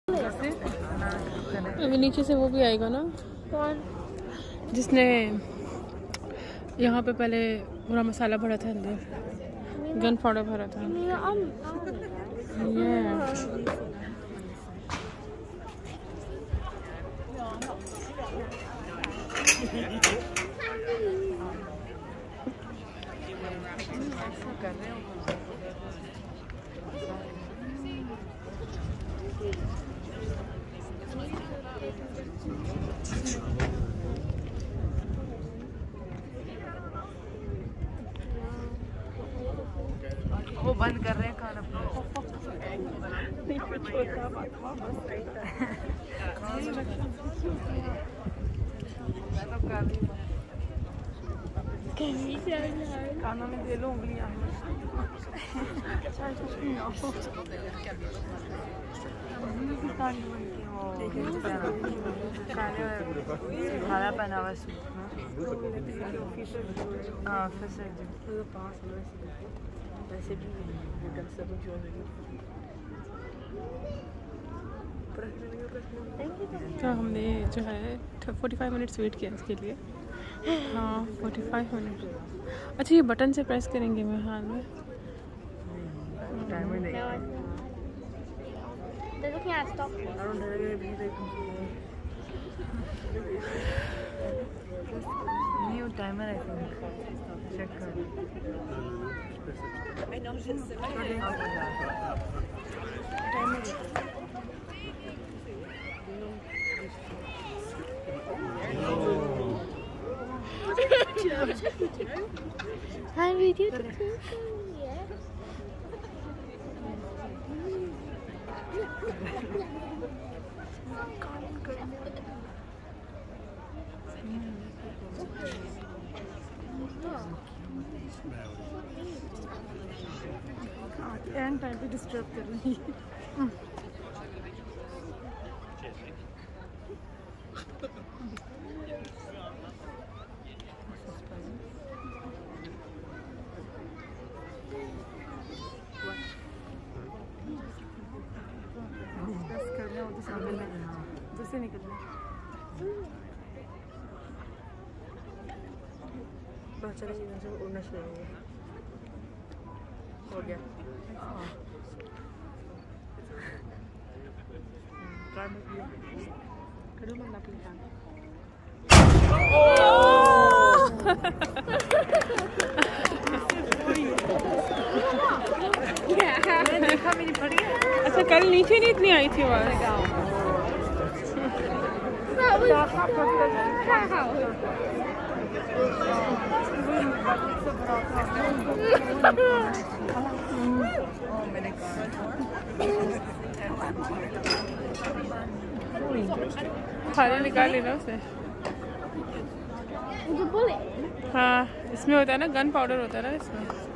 अभी नीचे से वो भी आएगा ना, कौन? जिसने यहाँ पे पहले पूरा मसाला भरा था, अंदर गन पाउडर भरा था। वो बंद कर रहे हैं खाना। कानों में दे लो उंगलियां। खाना पहना हुआ सूट। हाँ फिर से वैसे भी तो हमने जो है 45 मिनट्स वेट किया इसके लिए। हाँ 45 मिनट। अच्छा ये बटन से प्रेस करेंगे मेरे हाल में। New timer I think check कर। Hi, video. एंड टाइम पे डिस्टर्ब कर रही है। जैसे निकलना चलो इधर से उड़ना शुरू हो गया। करो मैं अपनी देखा मेरी पड़ी। अच्छा कल नीचे नहीं इतनी आई थी आवाज। खाना निकाल लेना उसे। हाँ इसमें होता है ना, गन पाउडर होता है ना इसमें।